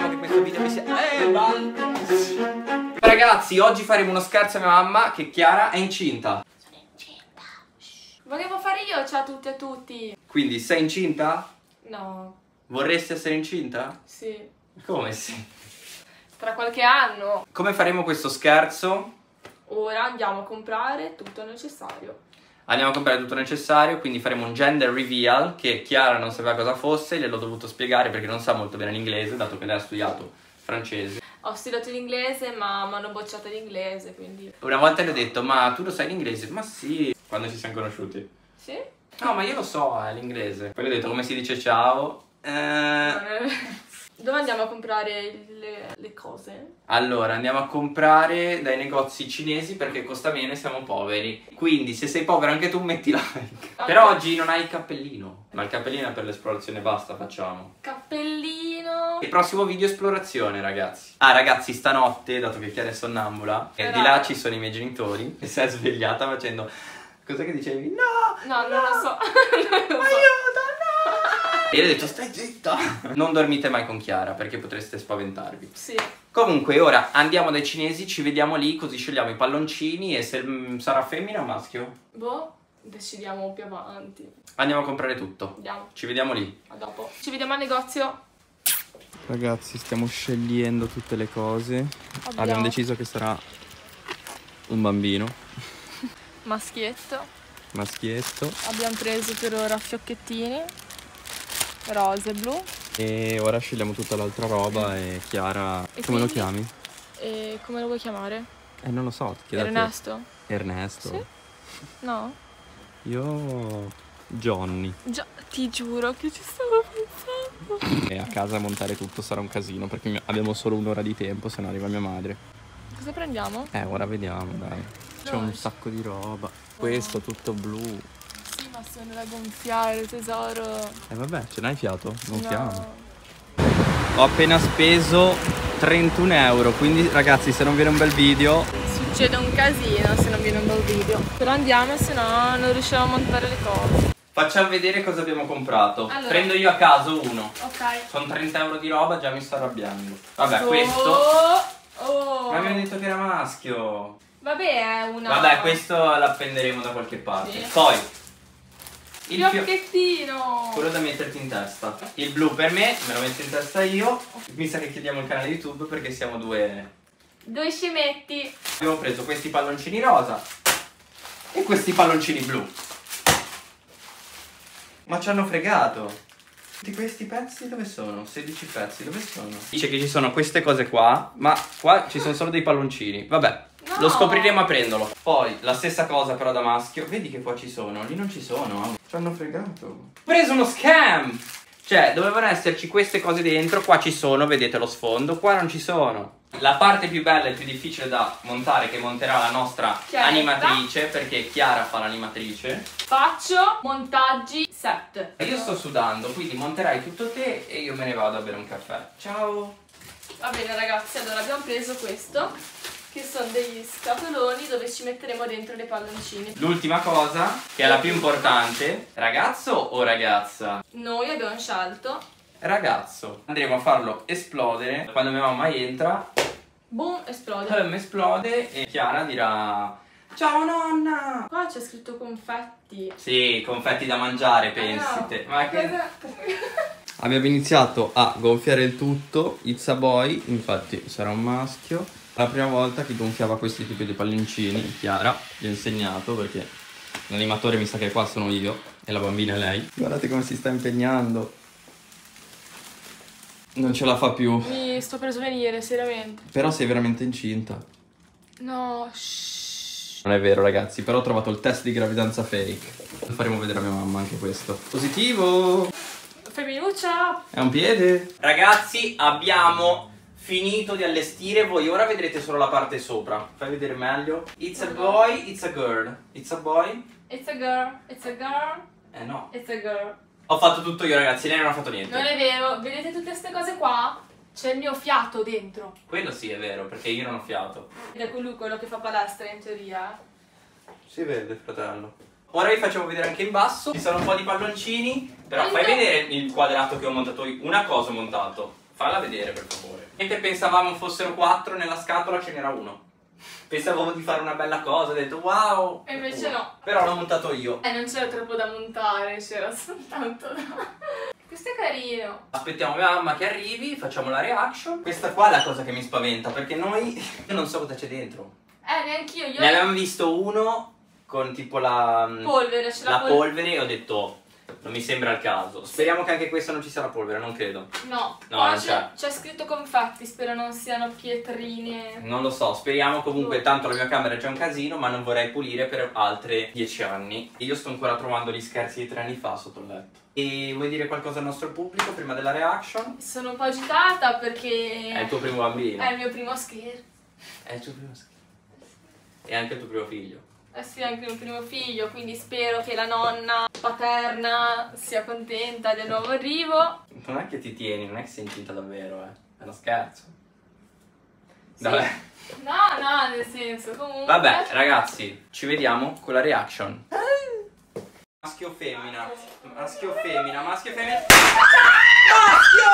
speriamo che questo video vi sia... Ragazzi, oggi faremo uno scherzo a mia mamma che Chiara è incinta. Sono incinta. Volevo fare io, ciao a tutti e a tutti. Quindi sei incinta? No. Vorresti essere incinta? Sì. Come sì? Tra qualche anno. Come faremo questo scherzo? Ora andiamo a comprare tutto il necessario. Andiamo a comprare tutto il necessario, quindi faremo un gender reveal che Chiara non sapeva cosa fosse, gliel'ho dovuto spiegare perché non sa molto bene l'inglese, dato che lei ha studiato francese. Ho studiato l'inglese ma mi hanno bocciato l'inglese, quindi... Una volta le ho detto, ma tu lo sai l'inglese? Ma sì, quando ci siamo conosciuti. Sì? No, ma io lo so, è l'inglese. Poi le ho detto come si dice ciao. Dove andiamo a comprare le cose? Allora, andiamo a comprare dai negozi cinesi perché costa meno e siamo poveri. Quindi, se sei povero anche tu, metti like. Okay. Però oggi non hai il cappellino. Ma il cappellino è per l'esplorazione, basta, facciamo. Cappellino. Il prossimo video esplorazione, ragazzi. Ah, ragazzi, stanotte, dato che Chiara è sonnambula, e di là ci sono i miei genitori, e si è svegliata facendo... Cos'è che dicevi? No! No, non lo so. Aiuto, no! E io ho detto, stai zitta! Non dormite mai con Chiara, perché potreste spaventarvi. Sì. Comunque, ora andiamo dai cinesi, ci vediamo lì, così scegliamo i palloncini e se sarà femmina o maschio. Boh, decidiamo più avanti. Andiamo a comprare tutto. Andiamo. Ci vediamo lì. A dopo. Ci vediamo al negozio. Ragazzi, stiamo scegliendo tutte le cose. Abbiamo deciso che sarà un bambino. Maschietto. Maschietto. Abbiamo preso per ora fiocchettini. Rose e blu. E ora scegliamo tutta l'altra roba e Chiara... E come lo quindi? chiami? E come lo vuoi chiamare? Non lo so, chiedete. Ernesto? Ernesto? Sì? No? Io... Johnny. Già, ti giuro che ci stavo pensando. E a casa montare tutto sarà un casino perché abbiamo solo un'ora di tempo, se no arriva mia madre. Cosa prendiamo? Ora vediamo, dai. C'è un sacco di roba. Questo tutto blu. Sì, ma sono da gonfiare, tesoro. Vabbè, ce n'hai fiato? Gonfiamo. No. Ho appena speso 31 euro, quindi ragazzi, se non viene un bel video... Succede un casino se non viene un bel video. Però andiamo, se no non riusciamo a montare le cose. Facciamo vedere cosa abbiamo comprato. Allora. Prendo io a caso uno. Ok. Sono 30 euro di roba, già mi sto arrabbiando. Vabbè, questo... Oh. Ma abbiamo detto che era maschio. Vabbè, è una... Vabbè, questo l'appenderemo da qualche parte. Sì. Poi... il fiocchettino. quello da metterti in testa. Il blu per me lo metto in testa io. Mi sa che chiudiamo il canale YouTube perché siamo due scemetti. Abbiamo preso questi palloncini rosa e questi palloncini blu. Ma ci hanno fregato. Tutti questi pezzi dove sono? 16 pezzi dove sono? Dice che ci sono queste cose qua, ma qua ci sono solo dei palloncini. Vabbè, No. lo scopriremo aprendolo. Poi la stessa cosa però da maschio. Vedi che qua ci sono, lì non ci sono. Ci hanno fregato. Ho preso uno scam. Cioè, dovevano esserci queste cose dentro. Qua ci sono, vedete lo sfondo. Qua non ci sono. La parte più bella e più difficile da montare, che monterà la nostra Chiaretta. animatrice, perché Chiara fa l'animatrice. Faccio montaggi set. Io sto sudando, quindi monterai tutto te e io me ne vado a bere un caffè. Ciao! Va bene ragazzi, allora abbiamo preso questo, che sono degli scatoloni dove ci metteremo dentro le palloncine. L'ultima cosa, che è la più importante, ragazzo o ragazza? Noi abbiamo scelto, Ragazzo. Andremo a farlo esplodere. Quando mia mamma entra, boom, esplode. esplode e Chiara dirà: ciao nonna! Qua c'è scritto confetti. Sì, confetti da mangiare, pensi No. te. Ma che... Cosa? Abbiamo iniziato a gonfiare il tutto. It's a boy, infatti sarà un maschio. La prima volta che gonfiava questi tipi di palloncini, Chiara gli ho insegnato perché l'animatore mi sa che qua sono io e la bambina è lei. Guardate come si sta impegnando. Non ce la fa più. Mi sto per svenire, seriamente. Però sei veramente incinta. No, shh. Non è vero ragazzi, però ho trovato il test di gravidanza fake. Faremo vedere a mia mamma anche questo. Positivo! Femminuccia! È un piede. Ragazzi, abbiamo finito di allestire. Voi ora vedrete solo la parte sopra. Fai vedere meglio. It's a boy, it's a girl. It's a boy? It's a girl, it's a girl, No. it's a girl. Ho fatto tutto io ragazzi, lei non ha fatto niente. Non è vero, vedete tutte queste cose qua? C'è il mio fiato dentro. Quello sì è vero, perché io non ho fiato. Ed è lui quello che fa palestra in teoria. Si vede, fratello. Ora vi facciamo vedere anche in basso. Ci sono un po' di palloncini. Però fai vedere il quadrato che ho montato io. Una cosa ho montato. Falla vedere per favore. Mentre pensavamo fossero 4, nella scatola ce n'era uno. Pensavamo di fare una bella cosa, ho detto wow. E invece no. Però l'ho montato io. Non c'era troppo da montare, c'era soltanto da... Questo è carino. Aspettiamo mia mamma che arrivi, facciamo la reaction. Questa qua è la cosa che mi spaventa, perché noi io non so cosa c'è dentro. Neanch'io. Ne avevamo visto uno con tipo la polvere, c'è la polvere e ho detto non mi sembra il caso. Speriamo che anche questa non ci sia la polvere, non credo. No, non c'è. C'è scritto confetti, spero non siano pietrine. Non lo so, speriamo comunque, tanto la mia camera è già un casino, ma non vorrei pulire per altre 10 anni. E io sto ancora trovando gli scherzi di 3 anni fa sotto il letto. E vuoi dire qualcosa al nostro pubblico prima della reaction? Sono un po' agitata perché... È il tuo primo bambino. È il mio primo scherzo. È il tuo primo scherzo. E anche il tuo primo figlio. Eh sì, anche il mio primo figlio, quindi spero che la nonna paterna sia contenta del nuovo arrivo. Non è che ti tieni, non è che sei incinta davvero, È uno scherzo. Sì. Vabbè. No, nel senso, comunque... Vabbè, ragazzi, ci vediamo con la reaction. Maschio o femmina? Maschio o femmina? Maschio o femmina? Maschio!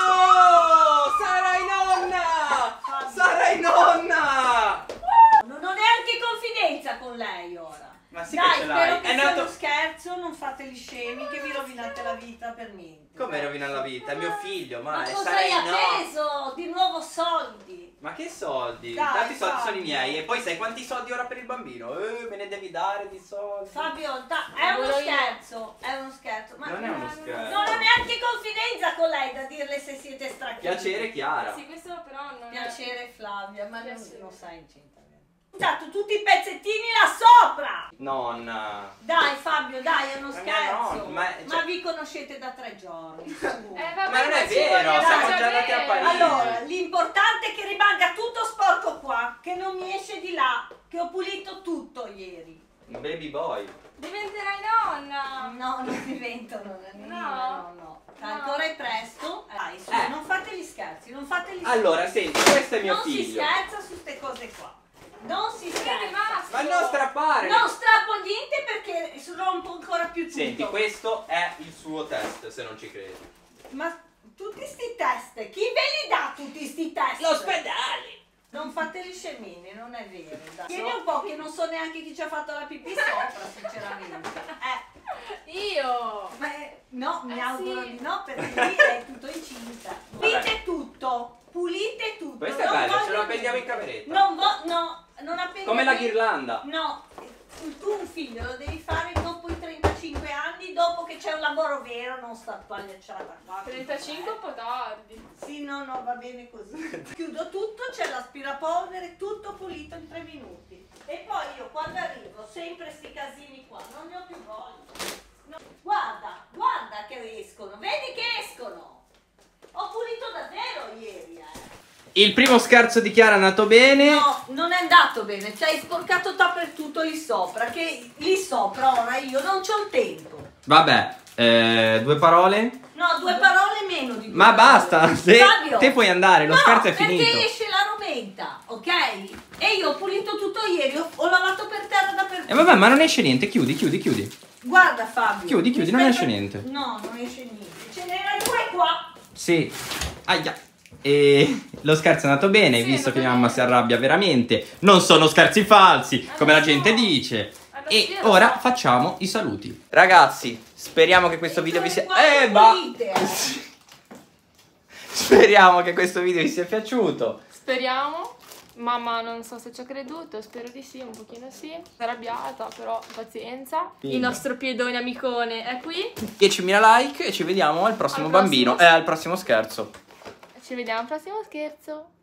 Sarai nonna! Sarai nonna! Non ho neanche confidenza con lei ora. Ma sì, dai, che ce l'hai. spero che È sia nato... uno scherzo, non fate gli scemi che vi rovinate la vita per niente. Come rovina la vita? È mio figlio, Ma ma cosa sarai hai no! atteso? Di nuovo soldi. Ma che soldi? Dai, Tanti soldi sono i Fabio. miei. E poi sai quanti soldi ora per il bambino? Me ne devi dare di soldi. Fabio, è uno scherzo, è uno scherzo. Ma Non è uno scherzo. non ho neanche confidenza con lei da dirle se siete stracchini. Piacere Chiara. Sì, questo però non Piacere Flavia, ma Piacere. non sei incinta. Dato tutti i pezzettini là sopra. Nonna. Dai Fabio, dai, è uno Ma scherzo. no, Ma, cioè- vi conoscete da 3 giorni. su. vabbè, Ma non è ci vero, vogliamo siamo già già andati a bene. Parigi. Allora, l'importante è che rimanga tutto sporco qua, che non mi esce di là, che ho pulito tutto ieri. Baby boy. Diventerai nonna. No, non divento nonnina, No. no. Ancora è presto. Dai, su, non fate gli scherzi, non fate gli scherzi. Allora, senti, questo è mio non si figlio. scherza su queste cose qua. Non si scherza. Ma non strappare. Non strappo niente perché rompo ancora più tutto. Senti, questo è il suo test, se non ci credi. Ma tutti sti test, chi ve li dà tutti sti test? L'ospedale. Non fate gli scemini, non è vero. Dai. Tieni un po' che non so neanche chi ci ha fatto la pipì sopra, sinceramente. Io. Ma no, mi auguro sì. di no, perché lì è tutto incinta. Pulite tutto, pulite tutto. Questo è non bello, ce voglio lo appendiamo in niente. cameretta. Non appendiamo. Come la ghirlanda. No, tu un figlio lo devi fare dopo i 35 anni, dopo che c'è un lavoro vero, non sta pagliacciata qua. 35 un po' tardi. Sì, no, va bene così. Chiudo tutto, c'è l'aspirapolvere, tutto pulito in 3 minuti. E poi io quando arrivo, sempre sti casini qua, non ne ho più voglia. No, guarda che escono, vedi che escono. Ho pulito davvero ieri, Il primo scherzo di Chiara è andato bene. No, non è andato bene, ci hai sporcato dappertutto lì sopra, che lì sopra ora io non c'ho il tempo. Vabbè, 2 parole? No, 2 parole meno di 2 Ma parole. basta, Fabio, te puoi andare, lo scherzo è finito. perché esce la romenta, ok? E io ho pulito tutto ieri, ho lavato per terra dappertutto. E vabbè, ma non esce niente, chiudi. Guarda Fabio. Chiudi, non esce niente. No, non esce niente. Ce n'era 2 qua. Sì. Aia. E lo scherzo è andato bene, Sì, visto è che mia andato mamma si arrabbia veramente. Non sono scherzi falsi, come la no. gente dice. E sì, ora so. facciamo i saluti. Ragazzi, speriamo che questo video vi sia... Pulite, Speriamo che questo video vi sia piaciuto. Speriamo. Mamma non so se ci ha creduto, spero di sì, un pochino sì. È arrabbiata, però pazienza. Figa. Il nostro piedone amicone è qui. 10.000 like e ci vediamo al prossimo Al bambino. prossimo- Al prossimo scherzo. Ci vediamo al prossimo scherzo.